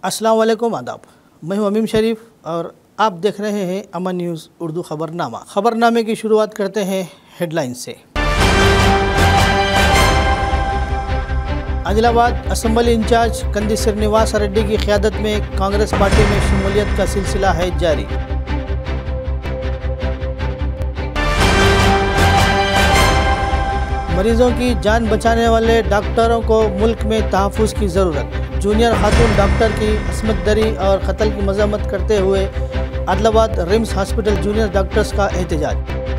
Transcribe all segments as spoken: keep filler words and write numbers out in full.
अस्सलाम वालेकुम, आदाब। मैं हूं अमीम शरीफ और आप देख रहे हैं अमन न्यूज़ उर्दू खबरनामा। खबरनामे की शुरुआत करते हैं हेडलाइन से। आदिलाबाद असम्बली इंचार्ज कंदी श्रीनिवास रेड्डी की क़यादत में कांग्रेस पार्टी में शमूलियत का सिलसिला है जारी। मरीजों की जान बचाने वाले डॉक्टरों को मुल्क में तहफ़्फ़ुज़ की ज़रूरत। जूनियर खातून डॉक्टर की असमत दरी और कत्ल की मज़म्मत करते हुए Adilabad RIMS hospital junior doctors का एहतजाज।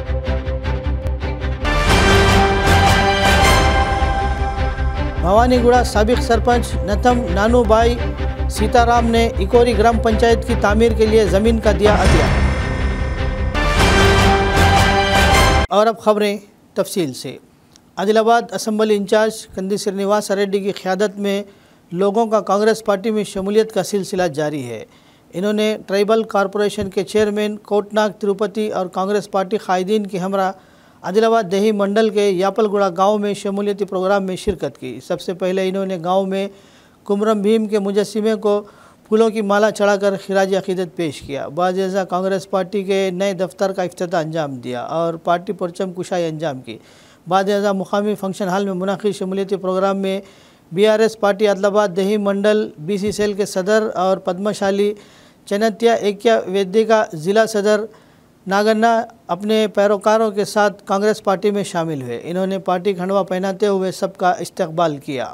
भवानीगुड़ा साबिक सरपंच नथम नानू भाई सीताराम ने इकोरी ग्राम पंचायत की तामीर के लिए ज़मीन का दिया अतिया। और अब खबरें तफसील से। आदिलाबाद असम्बली इंचार्ज कंदी श्रीनिवास रेड्डी की क़यादत में लोगों का कांग्रेस पार्टी में शमूलियत का सिलसिला जारी है। इन्होंने ट्राइबल कॉरपोरेशन के चेयरमैन कोटनाग तिरुपति और कांग्रेस पार्टी कायदीन की हमरा आदिलाबाद देही मंडल के यापलगुड़ा गांव में शमूलियती प्रोग्राम में शिरकत की। सबसे पहले इन्होंने गांव में कुमरम भीम के मुजस्सिमे को फूलों की माला चढ़ाकर खिराज अक़ीदत पेश किया। बाज़ कांग्रेस पार्टी के नए दफ्तर का इफ्तिताह अंजाम दिया और पार्टी परचम कुशाई अंजाम की। बाद मुकामी फंक्शन हॉल में मुनाक़िद शमूलियती प्रोग्राम में B R S party Adilabad देही मंडल बी सी सेल के सदर और पद्मशाली चैनत्या एक्या वेद्य का ज़िला सदर नागन्ना अपने पैरोकारों के साथ कांग्रेस पार्टी में शामिल हुए। इन्होंने पार्टी खंडवा पहनाते हुए सबका इस्तकबाल किया।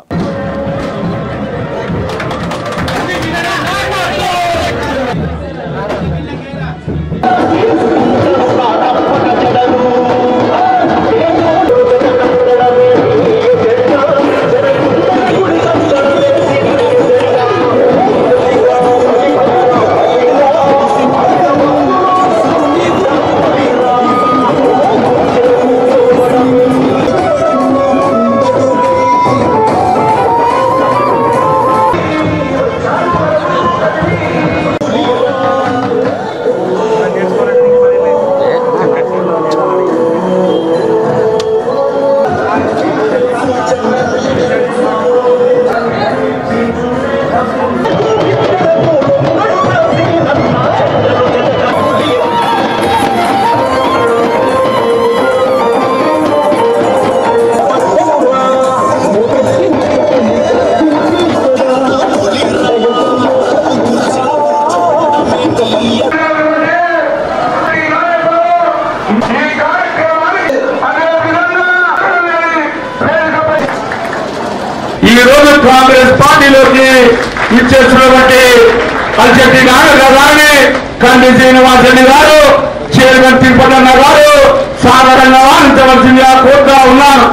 కాంగ్రెస్ పార్టీలోకి ఇచ్చేసినటువంటి అధ్యక్షుడి గారు కంది శ్రీనివాసరెడ్డి గారు చైర్మన్ తిరుపతన్న గారు సాధారణంగా ఆనందించవలసిందిగా కోరుతా ఉన్నాను.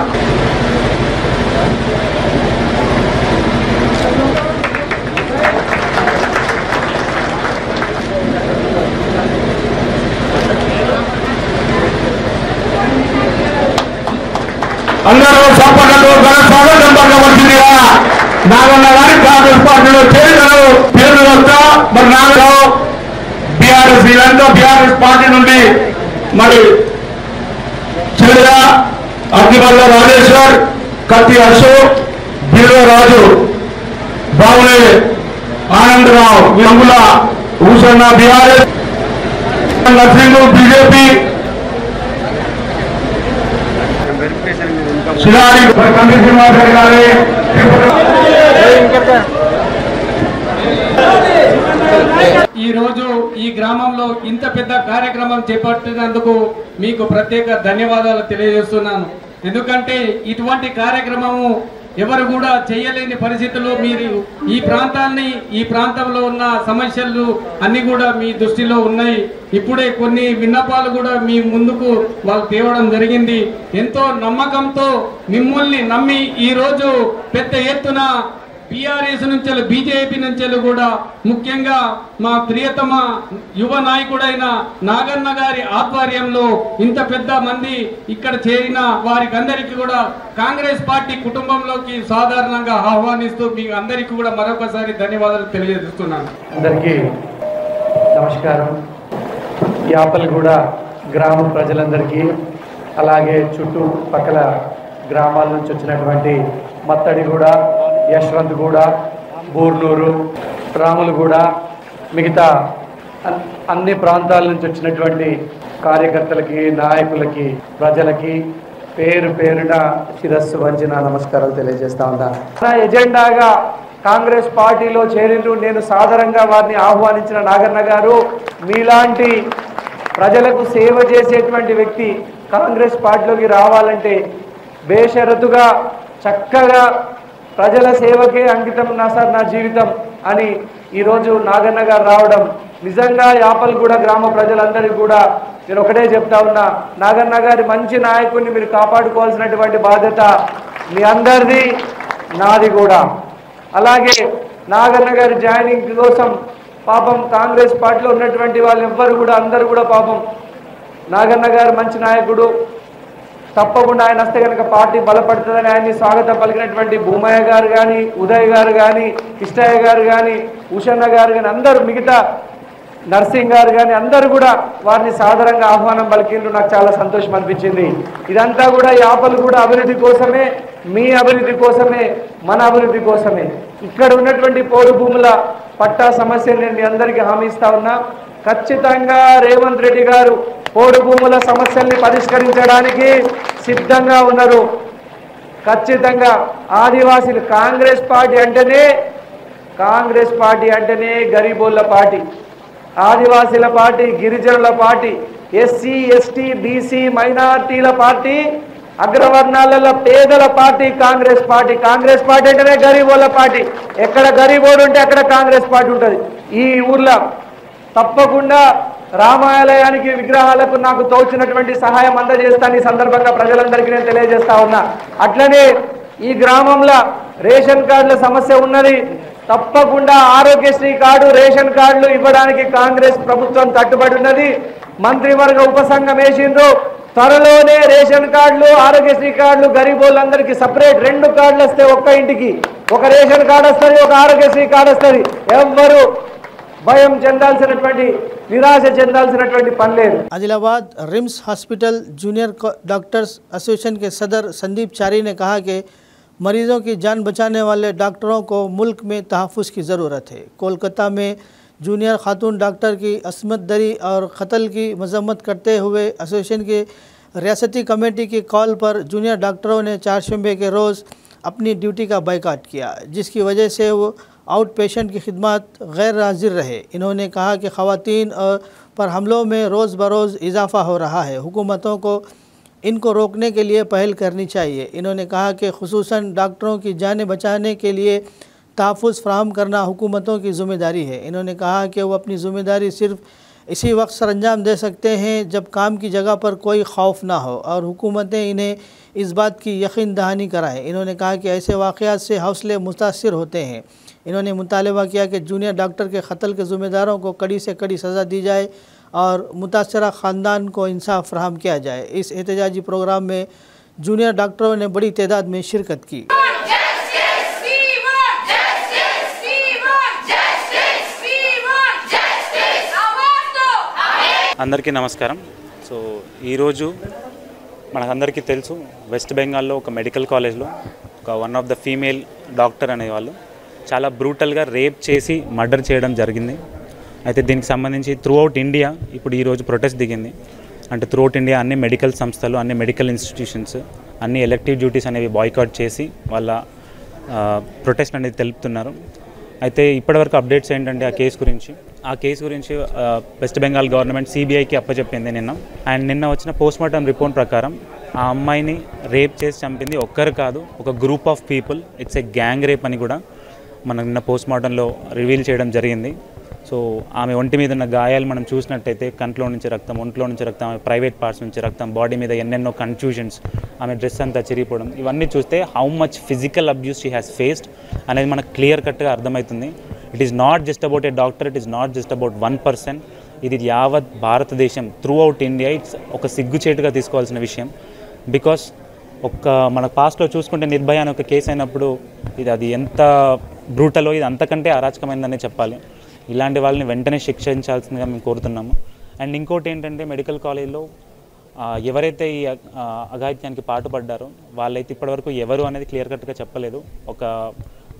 అందరూ సంపన్నతో ఘన స్వాగతం పలకవలసిందిగా నాగన్న గారి కాంగ్రెస్ పార్టీలో చేరినారు. పేరు వస్తా మరి నాగరావు బీఆర్ఎస్ వీళ్ళంతా బీఆర్ఎస్ పార్టీ నుండి మరి చెల్ల అగ్నివల్ల రాజేశ్వర్ కత్తి అశోక్ బీరో రాజు బావులే ఆనందరావు వింగుల ఊసన్న బీఆర్ఎస్ నర్సింగ్ బీజేపీ ఈ రోజు ఈ గ్రామంలో ఇంత పెద్ద కార్యక్రమం చేపట్టినందుకు మీకు ప్రత్యేక ధన్యవాదాలు తెలియజేస్తున్నాను. ఎందుకంటే ఇటువంటి కార్యక్రమము ఎవరు కూడా చేయలేని పరిస్థితుల్లో మీరు ఈ ప్రాంతాన్ని ఈ ప్రాంతంలో ఉన్న సమస్యలు అన్ని కూడా మీ దృష్టిలో ఉన్నాయి. ఇప్పుడే కొన్ని విన్నపాలు కూడా మీ ముందుకు వాళ్ళు తేవడం జరిగింది. ఎంతో నమ్మకంతో మిమ్మల్ని నమ్మి ఈ రోజు పెద్ద ఎత్తున బీఆర్ఎస్ నుంచి బీజేపీ నుంచి కూడా ముఖ్యంగా మా ప్రియతమ యువ నాయకుడైన నాగన్న గారి ఆధ్వర్యంలో ఇంత పెద్ద మంది ఇక్కడ చేరిన వారికి అందరికీ కూడా కాంగ్రెస్ పార్టీ కుటుంబంలోకి సాధారణంగా ఆహ్వానిస్తూ మీ అందరికీ కూడా మరొకసారి ధన్యవాదాలు తెలియజేస్తున్నాను. అందరికీ నమస్కారం. యాపల్గూడ గ్రామ ప్రజలందరికీ అలాగే చుట్టుపక్కల గ్రామాల నుంచి వచ్చినటువంటి మత్తడిగూడ, యశ్వంత్గూడ, బూర్నూరు, రాములగూడ మిగతా అన్ని ప్రాంతాల నుంచి వచ్చినటువంటి కార్యకర్తలకి, నాయకులకి, ప్రజలకి పేరు పేరున శిరస్సు వంచి నా నమస్కారాలు తెలియజేస్తా ఉన్నా. నా ఎజెండాగా కాంగ్రెస్ పార్టీలో చేరిండ్రు. నేను సాదరంగా వారిని ఆహ్వానించిన నాగన్న గారు, మీలాంటి ప్రజలకు సేవ చేసేటువంటి వ్యక్తి కాంగ్రెస్ పార్టీలోకి రావాలంటే బేషరతుగా చక్కగా ప్రజల సేవకే అంకితం నా సార్ నా జీవితం అని ఈరోజు నాగన్న గారు రావడం నిజంగా యాపల్గూడ గ్రామ ప్రజలందరికీ కూడా నేను ఒకటే చెప్తా ఉన్నా, నాగన్న గారి మంచి నాయకుడిని మీరు కాపాడుకోవాల్సినటువంటి బాధ్యత మీ అందరిది, నాది కూడా. అలాగే నాగన్న గారి జాయినింగ్ కోసం పాపం కాంగ్రెస్ పార్టీలో ఉన్నటువంటి వాళ్ళు ఎవ్వరు కూడా అందరూ కూడా పాపం నాగన్న గారు మంచి నాయకుడు, తప్పకుండా ఆయన వస్తే కనుక పార్టీ బలపడుతుందని ఆయన్ని స్వాగతం పలికినటువంటి భూమయ్య గారు కానీ, ఉదయ్ గారు కానీ, కిష్టయ్య గారు కానీ, ఉషన్న గారు కానీ, అందరూ మిగతా నర్సింగ్ గారు కానీ అందరూ కూడా వారిని సాదరంగా ఆహ్వానం పలికిండ్రు. నాకు చాలా సంతోషం అనిపించింది. ఇదంతా కూడా యాపల్గూడ అభివృద్ధి కోసమే, మీ అభివృద్ధి కోసమే, మన అభివృద్ధి కోసమే. ఇక్కడ ఉన్నటువంటి పోడు భూముల పట్టా సమస్యను నేను మీ అందరికీ హామీ ఇస్తా ఉన్నా. ఖచ్చితంగా రేవంత్ రెడ్డి గారు పోడు భూముల సమస్యల్ని పరిష్కరించడానికి సిద్ధంగా ఉన్నారు. ఖచ్చితంగా ఆదివాసీలు కాంగ్రెస్ పార్టీ అంటేనే కాంగ్రెస్ పార్టీ అంటేనే గరీబోళ్ళ పార్టీ, ఆదివాసీల పార్టీ, గిరిజనుల పార్టీ, ఎస్సీ ఎస్టీ బీసీ మైనార్టీల పార్టీ, అగ్రవర్ణాలలో పేదల party Congress party. Congress party అంటేనే గరీబోళ్ళ పార్టీ. ఎక్కడ గరీబోడు ఉంటే అక్కడ కాంగ్రెస్ పార్టీ ఉంటుంది. ఈ ఊర్లో తప్పకుండా రామాలయానికి విగ్రహాలకు నాకు తోచినటువంటి సహాయం అందజేస్తాను. ఈ సందర్భంగా ప్రజలందరికీ నేను తెలియజేస్తా ఉన్నా. అట్లనే ఈ గ్రామంలో రేషన్ కార్డుల సమస్య ఉన్నది. తప్పకుండా ఆరోగ్యశ్రీ కార్డు, రేషన్ కార్డులు ఇవ్వడానికి కాంగ్రెస్ ప్రభుత్వం కట్టుబడి ఉన్నది. మంత్రివర్గ ఉపసంఘం వేసిండ్రు. త్వరలోనే రేషన్ కార్డులు, ఆరోగ్యశ్రీ కార్డులు గరీబోళ్ళందరికీ సపరేట్ రెండు కార్డులు వస్తే ఒక్క ఇంటికి ఒక రేషన్ కార్డు వస్తుంది, ఒక ఆరోగ్యశ్రీ కార్డు వస్తుంది. ఎవ్వరు భయం చెందాల్సినటువంటి, निराश చెందాల్సినటువంటి పని లేదు. Adilabad RIMS hospital junior doctors association के सदर संदीप चारी ने कहा कि मरीजों की जान बचाने वाले डॉक्टरों को मुल्क में तहफ़्फ़ुज़ की ज़रूरत है। कोलकाता में जूनियर खातून डॉक्टर की असमत दरी और कत्ल की मजम्मत करते हुए एसोसिएशन की रियासती कमेटी की कॉल पर जूनियर डॉक्टरों ने चारशंबे के रोज़ अपनी ड्यूटी का बाइकाट किया, जिसकी वजह से वो आउट पेशेंट की खिदमत गैर हाजिर रहे। इन्होंने कहा कि ख़वातीन पर हमलों में रोज़ बरोज़ इजाफ़ा हो रहा है, हुकूमतों को इनको रोकने के लिए पहल करनी चाहिए। इन्होंने कहा कि खुसूसन डॉक्टरों की जानें बचाने के लिए तहफ़्फ़ुज़ फ़राहम करना हुकूमतों की ज़िम्मेदारी है। इन्होंने कहा कि वो अपनी ज़िम्मेदारी सिर्फ़ इसी वक्त सर अंजाम दे सकते हैं जब काम की जगह पर कोई खौफ ना हो और हुकूमतें इन्हें इस बात की यकीन दहानी कराएँ। इन्होंने कहा कि ऐसे वाक़यात से हौसले मुतासिर होते हैं। इन्होंने मुतालबा किया कि जूनियर डॉक्टर के कत्ल के ज़िम्मेदारों को कड़ी से कड़ी सज़ा दी जाए और मुतासरा ख़ानदान को इंसाफ फराहम किया जाए। इस एहतजाजी प्रोग्राम में जूनियर डॉक्टरों ने बड़ी तादाद में शिरकत की। అందరికీ నమస్కారం. సో ఈరోజు మనకందరికీ తెలుసు, వెస్ట్ బెంగాల్లో ఒక మెడికల్ కాలేజ్లో ఒక one of the female doctor అనేవాళ్ళు చాలా బ్రూటల్గా రేప్ చేసి మర్డర్ చేయడం జరిగింది. అయితే దీనికి సంబంధించి త్రూ అవుట్ ఇండియా ఇప్పుడు ఈరోజు ప్రొటెస్ట్ దిగింది. అంటే త్రూ అవుట్ ఇండియా అన్ని మెడికల్ సంస్థలు, అన్ని మెడికల్ ఇన్స్టిట్యూషన్స్, అన్ని ఎలెక్టివ్ డ్యూటీస్ అనేవి బాయ్కాట్ చేసి వాళ్ళ ప్రొటెస్ట్ అనేది తెలుపుతున్నారు. అయితే ఇప్పటివరకు అప్డేట్స్ ఏంటంటే ఆ కేసు గురించి ఆ కేసు గురించి వెస్ట్ బెంగాల్ గవర్నమెంట్ సిబిఐకి అప్పచెప్పింది నిన్న. అండ్ నిన్న వచ్చిన పోస్ట్మార్టం రిపోర్ట్ ప్రకారం ఆ అమ్మాయిని రేప్ చేసి చంపింది ఒక్కరు కాదు, ఒక group of people. It's a gang rape అని కూడా మనం నిన్న పోస్ట్మార్టంలో రివీల్ చేయడం జరిగింది. సో ఆమె ఒంటి మీద ఉన్న గాయాలు మనం చూసినట్టయితే కంట్లో నుంచి రక్తం, ఒంట్లో నుంచి రక్తం, ఆమె ప్రైవేట్ పార్ట్స్ నుంచి రక్తం, బాడీ మీద ఎన్నెన్నో కన్ఫ్యూజన్స్, ఆమె డ్రెస్ అంతా చిరిగిపోవడం, ఇవన్నీ చూస్తే how much physical abuse she has faced అనేది మనకు క్లియర్ కట్గా అర్థమవుతుంది. It is not just about a doctor, it is not just about one person. ఇది యావత్ భారతదేశం, త్రూ అవుట్ ఇండియా ఇట్స్ ఒక సిగ్గుచేటుగా తీసుకోవాల్సిన విషయం. బికాస్ ఒక్క మన పాస్ట్లో చూసుకుంటే నిర్భయ అనే ఒక కేసు అయినప్పుడు ఇది అది ఎంత బ్రూటలో, ఇది అంతకంటే అరాచకమైందనే చెప్పాలి. ఇలాంటి వాళ్ళని వెంటనే శిక్షించాల్సిందిగా మేము కోరుతున్నాము. అండ్ ఇంకోటి ఏంటంటే మెడికల్ కాలేజ్లో ఎవరైతే ఈ అఘాయిత్యానికి పాటుపడ్డారో వాళ్ళైతే ఇప్పటివరకు ఎవరు అనేది క్లియర్ కట్గా చెప్పలేదు. ఒక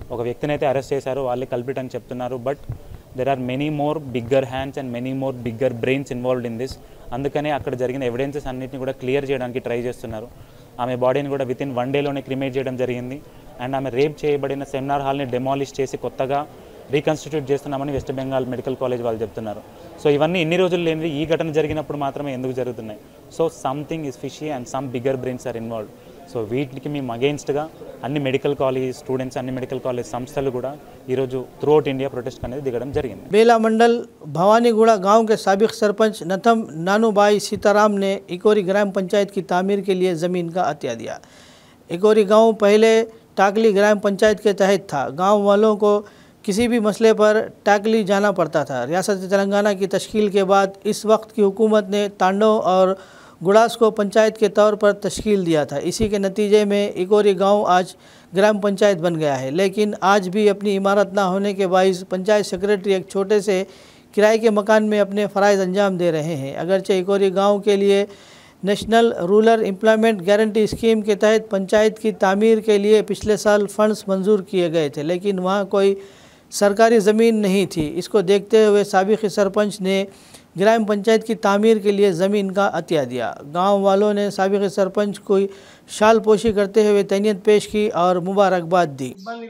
ఒక వ్యక్తిని అయితే అరెస్ట్ చేశారు, వాళ్ళే కల్పిట్ అని చెప్తున్నారు. But there are many more bigger hands and many more bigger brains involved in this. అందుకనే అక్కడ జరిగిన ఎవిడెన్సెస్ అన్నింటినీ కూడా క్లియర్ చేయడానికి ట్రై చేస్తున్నారు. ఆమె బాడీని కూడా విత్ ఇన్ వన్ డేలోనే క్రిమేట్ చేయడం జరిగింది. అండ్ ఆమె రేప్ చేయబడిన సెమినార్ హాల్ని డెమాలిష్ చేసి కొత్తగా రీకన్స్టిట్యూట్ చేస్తున్నామని వెస్ట్ బెంగాల్ మెడికల్ కాలేజ్ వాళ్ళు చెప్తున్నారు. సో ఇవన్నీ ఇన్ని రోజులు లేనివి ఈ ఘటన జరిగినప్పుడు మాత్రమే ఎందుకు జరుగుతున్నాయి? So something is fishy and some bigger brains are involved. So వీటికి మేము అగెయిన్స్ట్గా అన్ని మెడికల్ కాలేజ్ స్టూడెంట్స్, అన్ని మెడికల్ కాలేజ్ సంస్థలు కూడా ఈరోజు త్రూఅవుట్ ఇండియా ప్రొటెస్ట్ అనేది దిగడం జరిగింది. बेला मंडल भवानीगुड़ा गांव के साबिक सरपंच नथम नानूभाई सीताराम ने इकोरी ग्राम पंचायत की तामीर के लिए ज़मीन का अतिया दिया। इकोरी गांव पहले टाकली ग्राम पंचायत के तहत था। गांव वालों को किसी भी मसले पर टाकली जाना पड़ता था। रियासत तेलंगाना की तश्कील के बाद इस वक्त की हुकूमत ने तांडव और गुड़ास को पंचायत के तौर पर तश्कील दिया था। इसी के नतीजे में इकोरी गांव आज ग्राम पंचायत बन गया है, लेकिन आज भी अपनी इमारत ना होने के बाइस पंचायत सेक्रेटरी एक छोटे से किराए के मकान में अपने फ़राइज़ अंजाम दे रहे हैं। अगरचे इकोरी गांव के लिए national rural employment guarantee scheme के तहत पंचायत की तामीर के लिए पिछले साल फंड्स मंजूर किए गए थे, लेकिन वहाँ कोई सरकारी ज़मीन नहीं थी। इसको देखते हुए साबिक़ सरपंच ने ग्राम पंचायत की तामीर के लिए ज़मीन का अतिया दिया। गांव वालों ने साबिक़ सरपंच को शाल पोशी करते हुए तैनीयत पेश की और मुबारकबाद दी।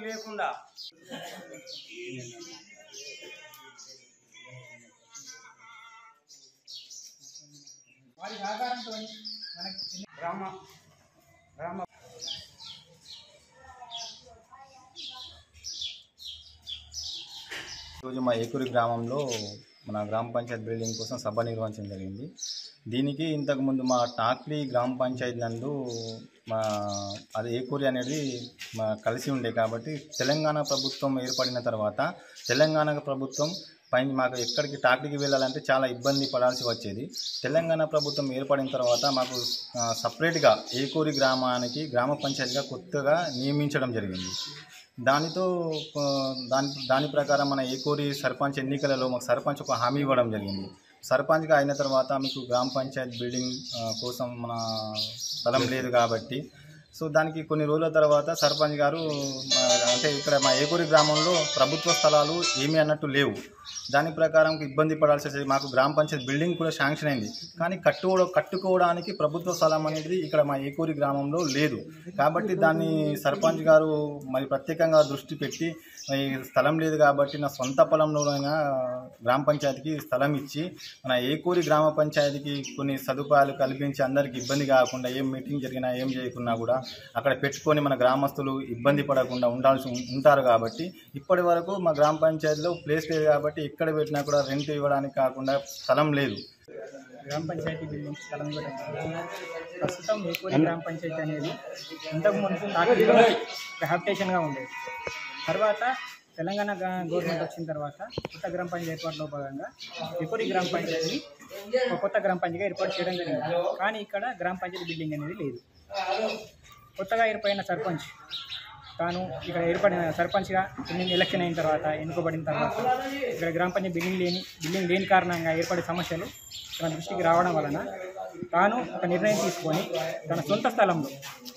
ఈరోజు మా ఏకూరి గ్రామంలో మన గ్రామ పంచాయత్ బిల్డింగ్ కోసం సభ నిర్వహించడం జరిగింది. దీనికి ఇంతకుముందు మా టాక్లీ గ్రామ పంచాయతీ నందు మా అది ఏకూరి అనేది మా కలిసి ఉండే కాబట్టి తెలంగాణ ప్రభుత్వం ఏర్పడిన తర్వాత తెలంగాణ ప్రభుత్వం పైన మాకు ఎక్కడికి టాక్లీకి వెళ్ళాలంటే చాలా ఇబ్బంది పడాల్సి వచ్చేది. తెలంగాణ ప్రభుత్వం ఏర్పడిన తర్వాత మాకు సపరేట్గా ఏకూరి గ్రామానికి గ్రామ పంచాయతీగా కొత్తగా నియమించడం జరిగింది. దానితో దాని దాని ప్రకారం మన ఏకూరి సర్పంచ్ ఎన్నికలలో మాకు సర్పంచ్ ఒక హామీ ఇవ్వడం జరిగింది. సర్పంచ్గా అయిన తర్వాత మీకు గ్రామ పంచాయత్ బిల్డింగ్ కోసం మన స్థలం లేదు కాబట్టి సో దానికి కొన్ని రోజుల తర్వాత సర్పంచ్ గారు అంటే ఇక్కడ మా ఏకూరి గ్రామంలో ప్రభుత్వ స్థలాలు ఏమీ అన్నట్టు లేవు. దాని ప్రకారం ఇబ్బంది పడాల్సి వచ్చేది. మాకు గ్రామ పంచాయత్ బిల్డింగ్ కూడా శాంక్షన్ అయింది, కానీ కట్టుకో కట్టుకోవడానికి ప్రభుత్వ స్థలం అనేది ఇక్కడ మా ఏకూరి గ్రామంలో లేదు. కాబట్టి దాన్ని సర్పంచ్ గారు మరి ప్రత్యేకంగా దృష్టి పెట్టి ఈ స్థలం లేదు కాబట్టి నా సొంత పొలంలోనైనా గ్రామ పంచాయతీకి స్థలం ఇచ్చి మన ఏకూరి గ్రామ పంచాయతీకి కొన్ని సదుపాయాలు కల్పించి అందరికీ ఇబ్బంది కాకుండా ఏం మీటింగ్ జరిగినా ఏం చేయకున్నా కూడా అక్కడ పెట్టుకొని మన గ్రామస్తులు ఇబ్బంది పడకుండా ఉండాల్సి ఉంటారు. కాబట్టి ఇప్పటి వరకు మా గ్రామ పంచాయతీలో ప్లేస్ లేదు కాబట్టి ఎక్కడ పెట్టినా కూడా రెంట్ ఇవ్వడానికి కాకుండా స్థలం లేదు. గ్రామ పంచాయతీ బిల్డింగ్ స్థలం కూడా ప్రస్తుతం ఏకూరి గ్రామ పంచాయతీ అనేది ఇంతకుముందు టాక్లీలో హ్యాబిటేషన్గా ఉండేది. తర్వాత తెలంగాణ గవర్నమెంట్ వచ్చిన తర్వాత కొత్త గ్రామ పంచాయతీ ఏర్పాటులో భాగంగా ఏకూరి గ్రామ పంచాయతీని ఒక కొత్త గ్రామ పంచాయతీగా ఏర్పాటు చేయడం జరిగింది. కానీ ఇక్కడ గ్రామ పంచాయతీ బిల్డింగ్ అనేది లేదు. కొత్తగా ఏర్పడిన సర్పంచ్ తాను ఇక్కడ ఏర్పడిన సర్పంచ్గా ఎలక్షన్ అయిన తర్వాత ఎన్నుకోబడిన తర్వాత ఇక్కడ గ్రామ పంచాయతీ బిల్డింగ్ లేని బిల్డింగ్ లేని కారణంగా ఏర్పడే సమస్యలు తన దృష్టికి రావడం వలన తాను ఒక నిర్ణయం తీసుకొని తన సొంత స్థలంలో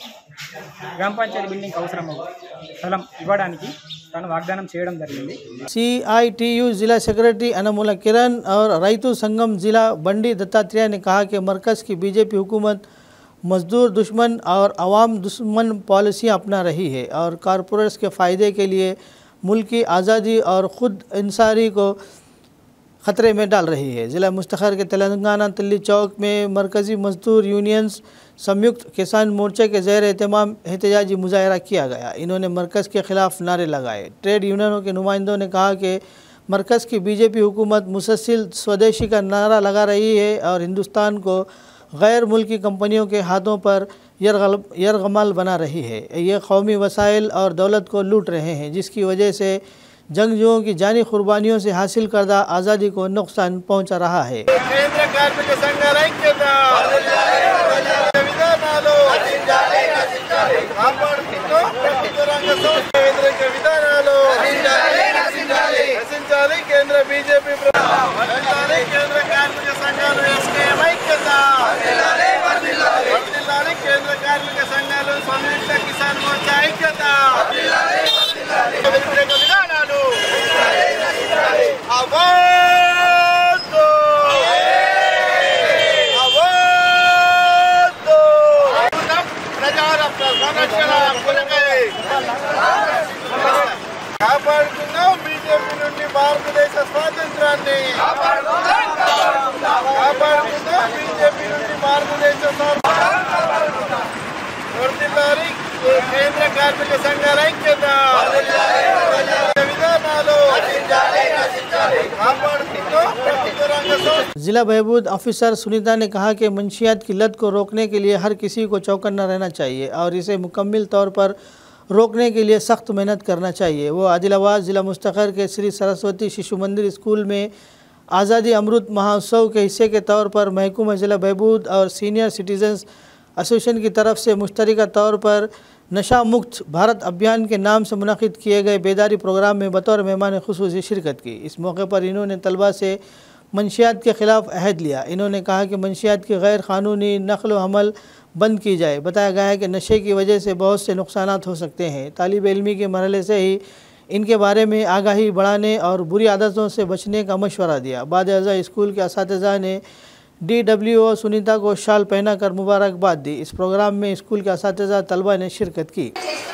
గ్రామ పంచాయతీ బిల్డింగ్ అవసరం స్థలం ఇవ్వడానికి తాను వాగ్దానం చేయడం జరిగింది. सी आई टी यू जिला सेक्रेटरी अनमोला किरण और रईतु संगम जिला बंडी दत्तात्रेय ने कहा कि मरकज़ की बीजेपी हुकूमत मजदूर दुश्मन और आवाम दुश्मन पॉलिसियाँ अपना रही है और कॉरपोरेट्स के फ़ायदे के लिए मुल्क की आज़ादी और ख़ुद इंसारी को ख़तरे में डाल रही है। ज़िला मुस्तखर के तेलंगाना तिल्ली चौक में मरकज़ी मजदूर यूनियंस संयुक्त किसान मोर्चे के ज़ेर एहतमाम एहतजाजी मुजाहरा किया गया। इन्होंने मरकज़ के ख़िलाफ़ नारे लगाए। ट्रेड यूनियनों के नुमाइंदों ने कहा कि मरकज़ की बीजेपी हुकूमत मुसलसल स्वदेशी का नारा लगा रही है और हिंदुस्तान को गैर मुल्की कंपनियों के हाथों पर यरगमाल बना रही है। ये कौमी वसाइल और दौलत को लूट रहे हैं, जिसकी वजह से जंगजुओं की जानी कुर्बानियों से हासिल करदा आज़ादी को नुकसान पहुंचा रहा है। కేంద్ర బీజేపీ కేంద్ర కార్మిక సంఘాలు కేంద్ర కార్మిక సంఘాలు సంయుక్త కిసాన్ మోర్చా ఐక్యత కేంద్ర కార్మిక సంఘాల ఐక్యత విధానాలు కాపాడుకుంటూ ప్రభుత్వ రంగ సంస్థ। जिला बहबूद ऑफिसर सुनीता ने कहा कि मंशियात की लत को रोकने के लिए हर किसी को चौकन्ना रहना चाहिए और इसे मुकम्मल तौर पर रोकने के लिए सख्त मेहनत करना चाहिए। वो आदिलाबाद ज़िला मुस्तखर के श्री सरस्वती शिशु मंदिर स्कूल में आज़ादी अमृत महोत्सव के हिस्से के तौर पर महकूमा ज़िला बहबूद और सीनियर सिटीज़न्स एसोसिएशन की तरफ से मुश्तरका तौर पर नशा मुक्त भारत अभियान के नाम से मुनक़िद किए गए बेदारी प्रोग्राम में बतौर मेहमान खुसूसी शिरकत की। इस मौके पर इन्होंने तलबा से मंशियात के ख़िलाफ़ अहद लिया। इन्होंने कहा कि मंशियात की गैर क़ानूनी नक़ल व हमल बंद की जाए। बताया गया है कि नशे की वजह से बहुत से नुकसानात हो सकते हैं। तालिब इल्मी के मरहले से ही इनके बारे में आगाही बढ़ाने और बुरी आदतों से बचने का मशवरा दिया। बाद अज़ा स्कूल के असातिज़ा ने डी डब्ल्यू ओ सुनीता को शाल पहना कर मुबारकबाद दी। इस प्रोग्राम में स्कूल के असातिज़ा तलबा ने शिरकत की।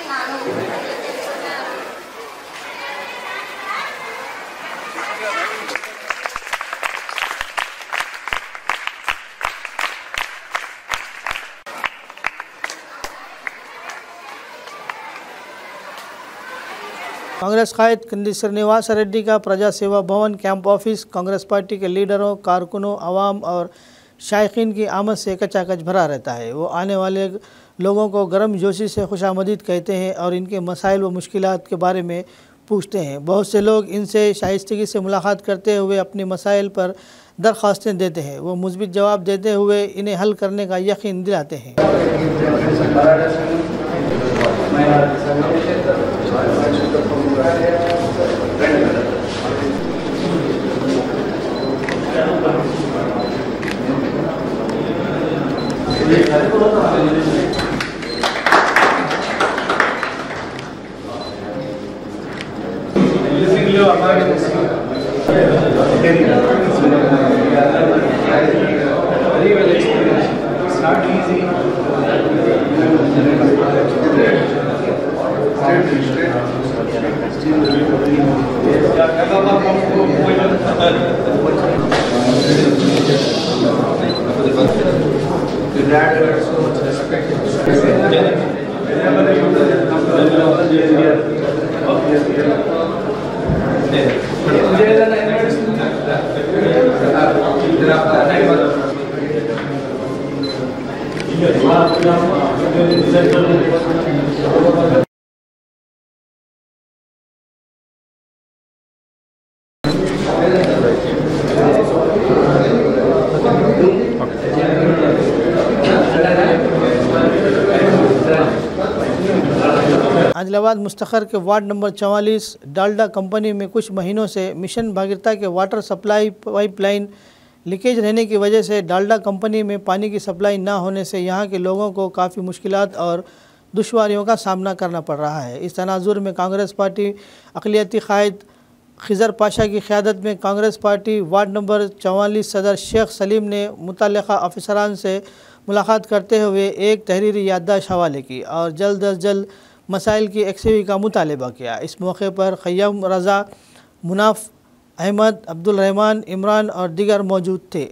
कांग्रेस कायद कंदी श्रीनिवास रेड्डी का प्रजा सेवा भवन कैंप ऑफिस कांग्रेस पार्टी के लीडरों, कारकुनों, आवाम और शायकीन की आमद से कचाकच भरा रहता है। वो आने वाले लोगों को गर्म जोशी से खुशामदीद कहते हैं और इनके मसाइल व मुश्किलात के बारे में पूछते हैं। बहुत से लोग इनसे शाइस्तगी से मुलाकात करते हुए अपने मसाइल पर दरख्वास्तें देते हैं। वो मुस्बित जवाब देते हुए इन्हें हल करने का यकीन दिलाते हैं। आदिलाबाद मुस्तखर के वार्ड नंबर चवालीस डालडा कंपनी में कुछ महीनों से मिशन भागीरथता के वाटर सप्लाई पाइपलाइन लीकेज रहने की वजह से डालडा कंपनी में पानी की सप्लाई ना होने से यहाँ के लोगों को काफ़ी मुश्किलात और दुश्वारियों का सामना करना पड़ रहा है। इस तनाजुर में कांग्रेस पार्टी अक़लियती कायद खिज़र पाशा की क़यादत में कांग्रेस पार्टी वार्ड नंबर चवालीस सदर शेख सलीम ने मुतल्लिक़ा अफसरान से मुलाकात करते हुए एक तहरीरी याददाश्त हवाले की और जल्द अज जल्द मसाइल की एक्सवी का मुतालबा किया। इस मौके पर खय्यम रज़ा, मुनाफ अहमद, अब्दुल रहमान, इमरान और दीगर मौजूद थे।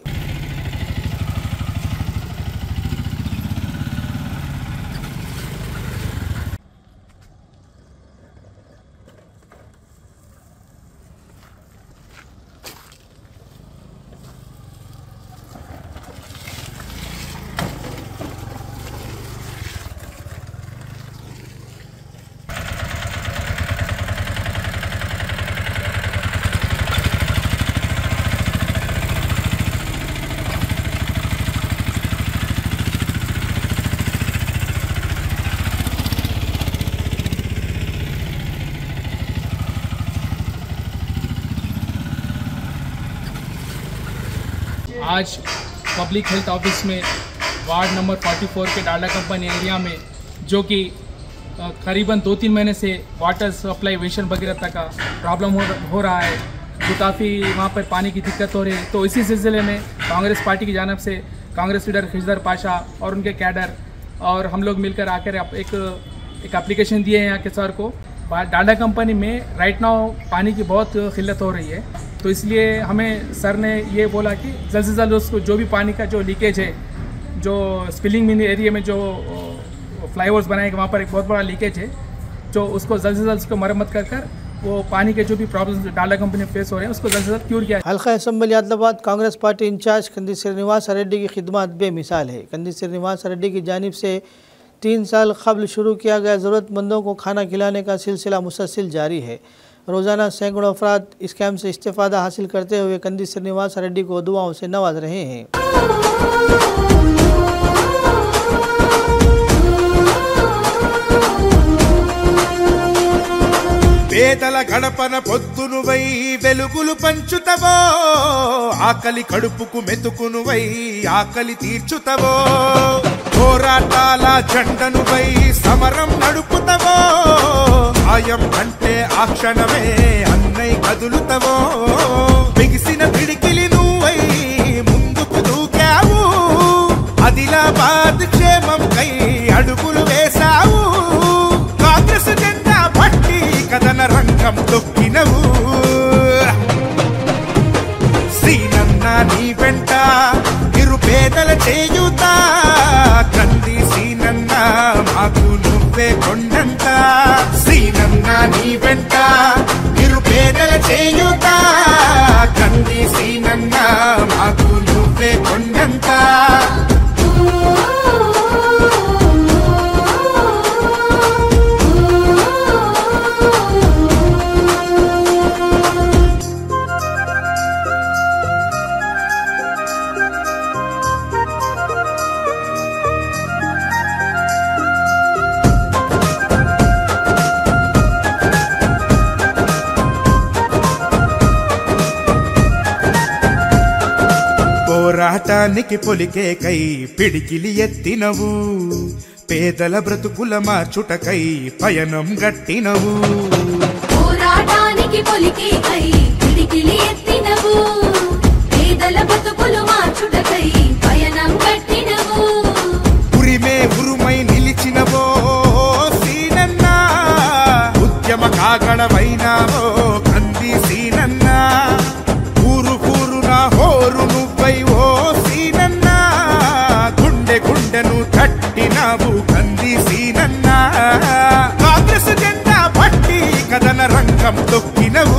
आज पब्लिक हेल्थ ऑफिस में वार्ड नंबर चौवालीस के डालडा कंपनी एरिया में जो कि करीबन दो तीन महीने से वाटर सप्लाई मिशन भगीरथ का प्रॉब्लम हो, हो रहा है, जो काफ़ी वहाँ पर पानी की दिक्कत हो रही है। तो इसी सिलसिले में कांग्रेस पार्टी की जानब से कांग्रेस लीडर खिज़र पाशा और उनके कैडर और हम लोग मिलकर आकर एक एक एप्लीकेशन दिए हैं यहाँ के सर को। डालडा कंपनी में राइट नाउ पानी की बहुत किल्लत हो रही है, तो इसलिए हमें सर ने ये बोला कि जल्द से जल्द उसको जो भी पानी का जो लीकेज है, जो स्पिलिंग मिनी एरिया में जो फ्लाईओवर्स बनाएंगे, वहाँ पर एक बहुत बड़ा लीकेज है, जो उसको जल्द से जल्द उसको मरम्मत कर कर वो पानी के जो भी प्रॉब्लम्स डालडा कंपनी फेस हो रहे हैं उसको जल्द से जल्द क्यूर किया। हल्का assembly Adilabad Congress party in charge Kandi Srinivas Reddy की खिदमत बेमिसाल है। कंदी श्रीनिवास रेड्डी की जानिब से तीन साल कबल शुरू किया गया ज़रूरतमंदों को खाना खिलाने का सिलसिला मुसलसल जारी है। रोज़ाना सैकड़ों अफराद इस कैम्प से इस्तेफ़ादा हासिल करते हुए कंदी श्रीनिवास रेड्डी को दुआओं से नवाज रहे हैं। పేదల గడపన పొద్దునువై వెలుగులు పంచుతవో, ఆకలి కడుపుకు మెతుకునువై ఆకలి తీర్చుతవో, పోరాటాల జెండనువై సమరం నడుపుతవో, ఆయం అంటే ఆ క్షణమే అన్నై కదులుతవో, బిగిసిన పిడికిలి నువ్వై ముందుకు దూకావు, ఆదిలాబాద్ క్షేమం కై అడుగులు వేశావు, కాంగ్రెస్ జెండా పట్టి కథన రంగం తొక్కినవు, సీనన్న నీ వెంట నిరుపేదల చేయుత, కంది సీనన్న మాకు నువ్వే కొండంత, సీనన్న నీ వెంట నిరుపేదల చేయుత, కంది సీనన్న మాకు నువ్వే కొండంత. పోరాటానికి పొలికే కై పిడికిలి ఎత్తినవు, పేదల బ్రతుకుల మార్చుటకై పయనం గట్టినవు, పోరాటానికి పొలికే కై పిడికిలి ఎత్తినవు, పేదల బ్రతుకులు మార్చుటకై పయనం గట్టినవు, ఉరిమే ఉరుమై నిలిచినవో సీనన్న, ఉద్యమ కాగడవైనావో కంది సీనన్న, ఊరు ఊరున హోరు నువ్వై ఓ సీనన్న, గుండె గుండెను తట్టినావు కంది సీనన్న, కాంగ్రెస్ జెండా పట్టి కథన రంగం తొక్కినవు,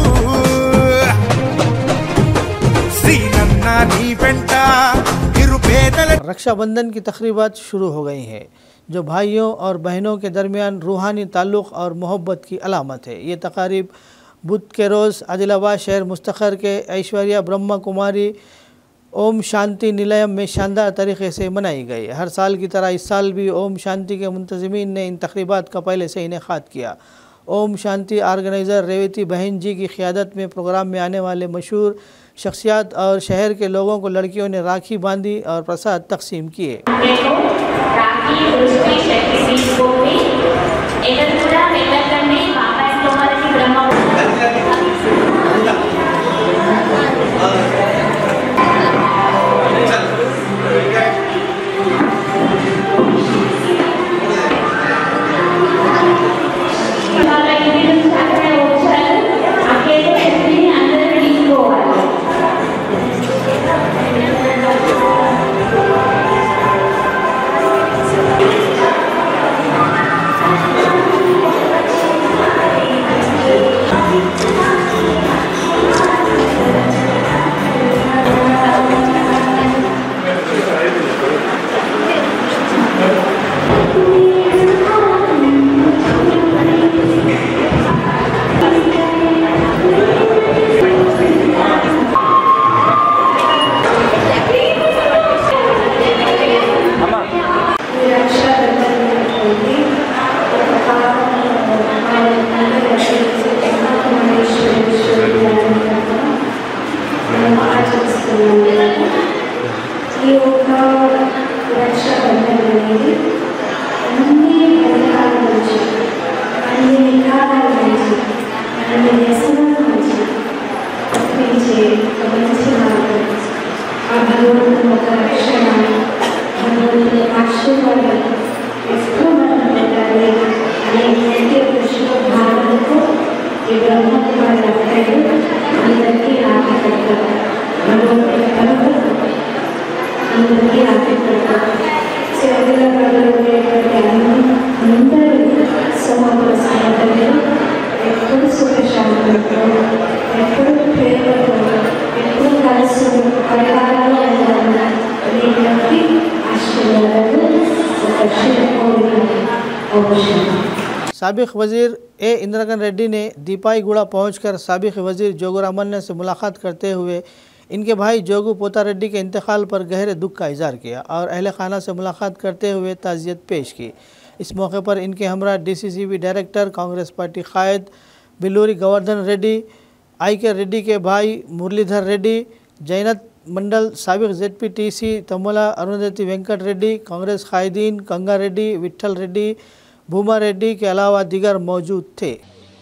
సీనన్న నీ వెంట నిరుపేదల। रक्षाबंधन की तकरीबात शुरू हो गई हैं, जो भाइयों और बहनों के दरमियान रूहानी ताल्लुक़ और मोहब्बत की अलामत है। ये तकारीब बुध के रोज़ आदिलाबाद शहर मुस्तखर के ऐश्वर्या ब्रह्मा कुमारी ओम शांति निलयम में शानदार तरीके से मनाई गई। हर साल की तरह इस साल भी ओम शांति के मुंतज़मीन ने इन तकरीबात का पहले से इनेकाद किया। ओम शांति ऑर्गेनाइज़र रेवती बहन जी की क़ियादत में प्रोग्राम में आने वाले मशहूर शख्सियात और शहर के लोगों को लड़कियों ने राखी बांधी और प्रसाद तकसीम किए। साबिक वज़ीर ए इंद्रकन रेड्डी ने दीपाईगुड़ा पहुंचकर साबिक वज़ीर जोगू रामन्ना से मुलाकात करते हुए इनके भाई जोगू पोता रेड्डी के इंतकाल पर गहरे दुख का इजहार किया और अहल खाना से मुलाकात करते हुए ताज़ियत पेश की। इस मौके पर इनके हमरा D C C B director, Congress party कायद बिल्लूरी गोवर्धन रेड्डी, आई के रेड्डी के भाई मुरलीधर रेड्डी, जैनत मंडल, साबिक Z P T C Tamola Arundhati Venkat Reddy, Congress कायदीन कंगा रेड्डी, विठल रेड्डी, भूमा रेड्डी के अलावा दीगर मौजूद थे।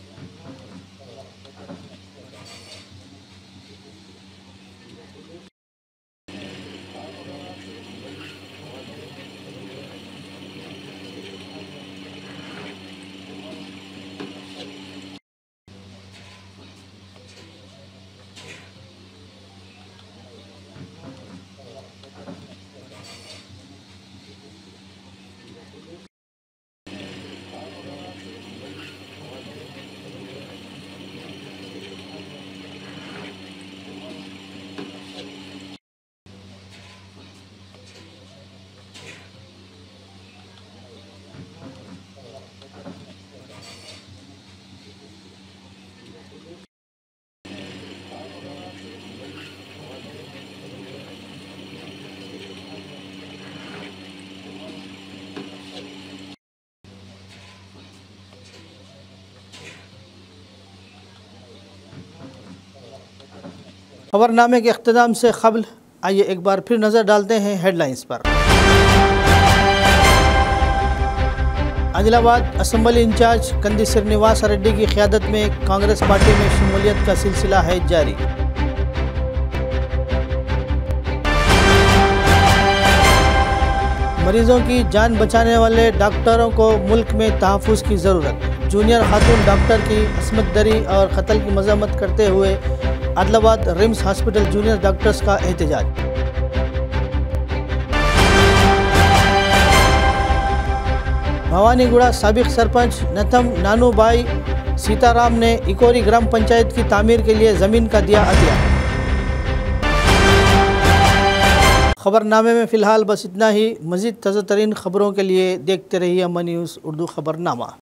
खबरनामे के इख्तिताम से क़ब्ल आइए एक बार फिर नज़र डालते हैं हेडलाइंस पर। आदिलाबाद असम्बली इंचार्ज कंदी श्रीनिवास रेड्डी की क़यादत में कांग्रेस पार्टी में शमूलियत का सिलसिला है जारी। मरीजों की जान बचाने वाले डॉक्टरों को मुल्क में तहफ़्फ़ुज़ की ज़रूरत। जूनियर खातून डॉक्टर की असमत दरी और कत्ल की मज़म्मत करते हुए Adilabad RIMS hospital junior doctors का एहतजाज। भवानीगुड़ा साबिक सरपंच नथम नानूबाई सीताराम ने इकोरी ग्राम पंचायत की तामीर के लिए ज़मीन का दिया अतिया। खबरनामे में फ़िलहाल बस इतना ही। मज़ीद ताज़ा तरीन खबरों के लिए देखते रहिए अमन न्यूज़ उर्दू खबरनामा।